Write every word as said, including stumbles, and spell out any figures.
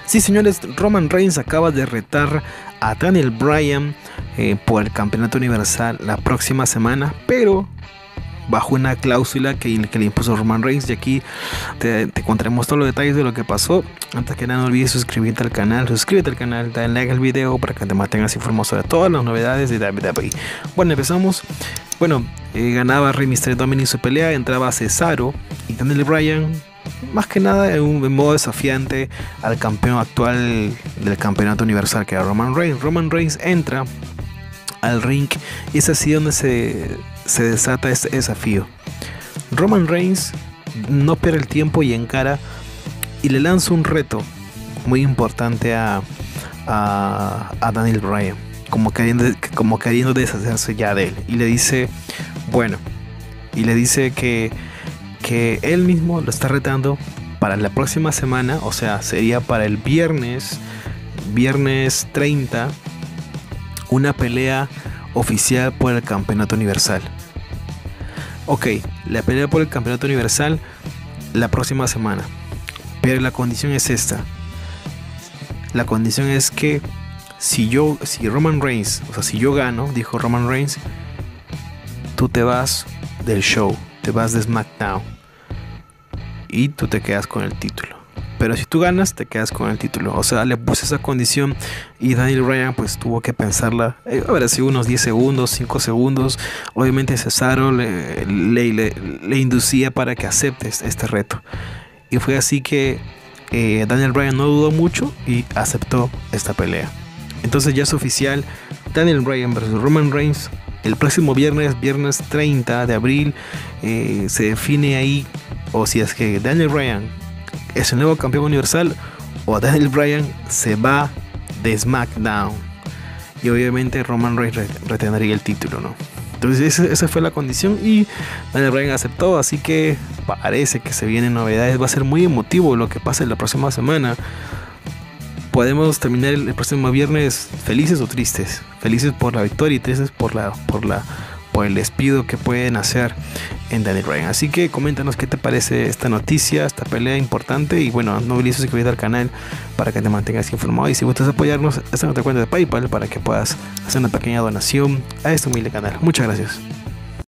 Sí, señores, Roman Reigns acaba de retar a Daniel Bryan eh, por el campeonato universal la próxima semana, pero bajo una cláusula que, que le impuso Roman Reigns. Y aquí te, te contaremos todos los detalles de lo que pasó. Antes que nada, no olvides suscribirte al canal, suscríbete al canal, dale like al video para que te mantengas informado sobre todas las novedades de W W E. Bueno, empezamos. Bueno, eh, ganaba Rey Mysterio Dominic su pelea, entraba Cesaro y Daniel Bryan, más que nada en un en modo desafiante al campeón actual del campeonato universal, que era Roman Reigns. Roman Reigns entra al ring y es así donde se, se desata este desafío. Roman Reigns no pierde el tiempo y encara y le lanza un reto muy importante a, a, a Daniel Bryan, como queriendo, como queriendo deshacerse ya de él, y le dice, bueno, y le dice que, que él mismo lo está retando para la próxima semana, o sea, sería para el viernes, viernes treinta, una pelea oficial por el campeonato universal. Ok, la pelea por el campeonato universal la próxima semana, pero la condición es esta. La condición es que si yo, si Roman Reigns, o sea, si yo gano, dijo Roman Reigns, tú te vas del show, te vas de SmackDown y tú te quedas con el título. Pero si tú ganas, te quedas con el título. O sea, le puse esa condición y Daniel Bryan pues tuvo que pensarla. Eh, a ver, si unos diez segundos, cinco segundos. Obviamente Cesaro le, le, le, le inducía para que acepte este reto. Y fue así que eh, Daniel Bryan no dudó mucho y aceptó esta pelea. Entonces ya es oficial, Daniel Bryan versus Roman Reigns. El próximo viernes, viernes treinta de abril, eh, se define ahí, o si es que Daniel Bryan es el nuevo campeón universal o Daniel Bryan se va de SmackDown. Y obviamente Roman Reigns retendría el título, ¿no? Entonces esa, esa fue la condición y Daniel Bryan aceptó. Así que parece que se vienen novedades. Va a ser muy emotivo lo que pase la próxima semana. Podemos terminar el próximo viernes felices o tristes. Felices por la victoria y tristes por la, por la, por el despido que pueden hacer en Daniel Bryan. Así que coméntanos qué te parece esta noticia, esta pelea importante. Y bueno, no olvides suscribirte al canal para que te mantengas informado. Y si gustas apoyarnos, esta es nuestra cuenta de PayPal para que puedas hacer una pequeña donación a este humilde canal. Muchas gracias.